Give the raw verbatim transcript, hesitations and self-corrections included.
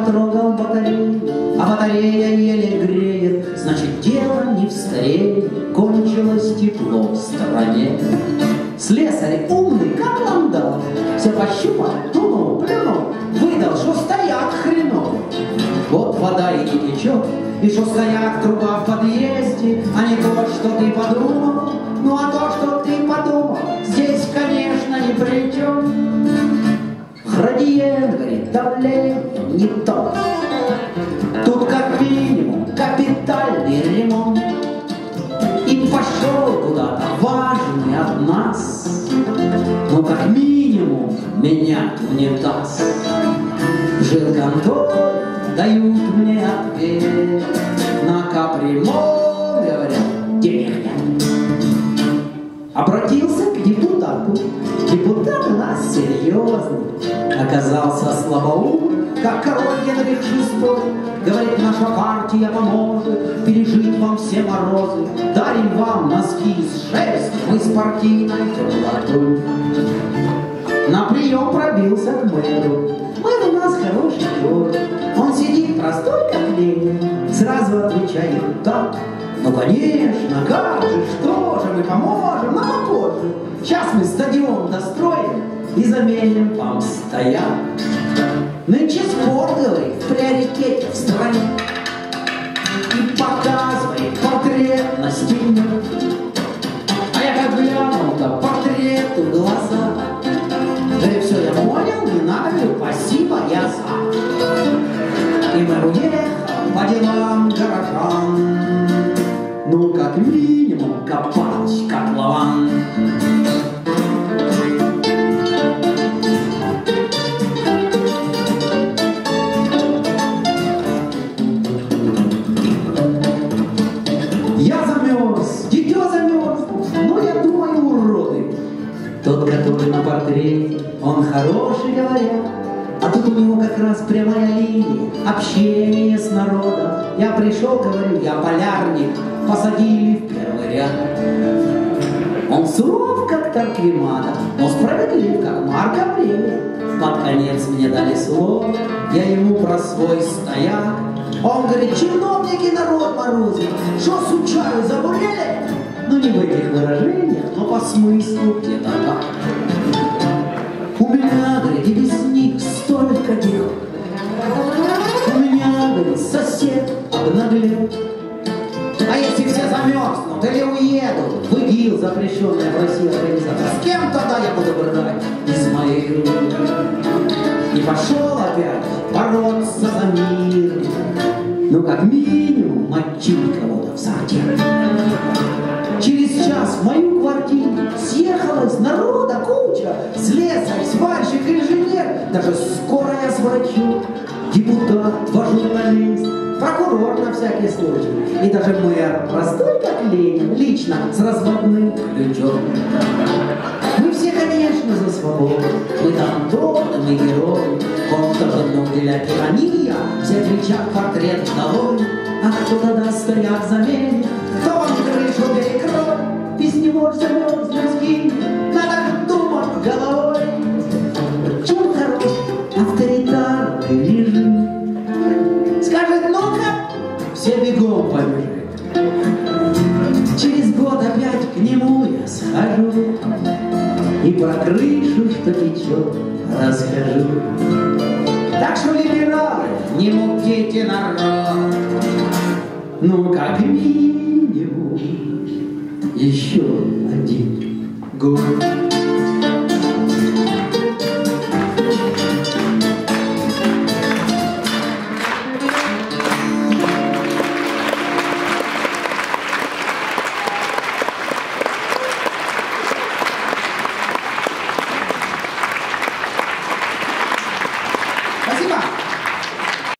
потрогал батарею, а батарея еле греет, значит, дело не в старении, кончилось тепло в стране. Слесарь умный, как ландал, все пощупал, тунул, плюнул, выдал, что стояк хреновый. Вот вода и не течет, и что стояк труба в подъезде, а не то, что ты подумал. Ну а то, что ты подумал, здесь, конечно, ни при чем. Градиент, говорит, давление не то. Тут как минимум капитальный ремонт. И пошел куда-то важный от нас, ну как минимум менять унитаз. В жилконторе дают мне ответ, на капремонт, говорят, денег нет. Обратился к депутату, депутат у нас серьезный, оказался слабоумный, как король Генрих шестой. Говорит, наша партия поможет пережить вам все морозы, дарим вам носки из шерсти, мы с партийной теплотой. На прием пробился к мэру. Мэр у нас хороший черт, он сидит простой как Ленин, сразу отвечает так: ну конечно, как же, что же, мы поможем, но попозже. Сейчас мы стадион достроим и заменим вам стояк. Нынче спорт, говорит, в приоритете в стране. И показывает портрет на стене. А я как глянул-то портрету в глаза. Да и все, я понял, не надо, говорю, спасибо, я за. И мы уехали по делам горожан. Ну, как минимум, копать котлован. Я замерз, дитё замерз, но я думаю, уроды. Тот, который на портрете, он хороший, говорят, а тут у него как раз прямая линия, общение с народом. Я пришел, говорю, я полярник, посадили в первый ряд. Он суров, как Торквемада, но справедлив, как Марк Аврелий. Под конец мне дали слово, я ему про свой стояк. Он говорит, чиновники народ морозит, что сучары заболели? Ну не в этих выражениях, но по смыслу где-то так. У меня, говорит, и без них столько дел. У меня, говорит, сосед обнаглел. А если все замерзнут или уедут в ИГИЛ, запрещенная в России организация, с кем тогда я буду брать Измаил? И пошел опять бороться за мир. Ну, как минимум, мочить кого-то в сортир. Через час в мою квартиру съехалась народа куча. Слесарь, сварщик, инженер, даже скорая с врачом, депутат, два журналист, прокурор на всякий случай. И даже мэр, простой как Ленин, лично с разводным ключом. Мы все, конечно, за свободу. Мы там Антоны, мы герои. Контрнобеля тирания, все кричат портрет долой. А кто тогда стояк заменит? Кто вам крышу перекроет? Без него замерзнуть скинь. Надо думать головой. Чем хорош авторитарный режим? Скажет, ну-ка, все бегом побежит. Через год опять к нему я схожу и про крышу, что течет, расскажу. Так что, либералы, не мутите народ. Ну, как минимум, еще один год.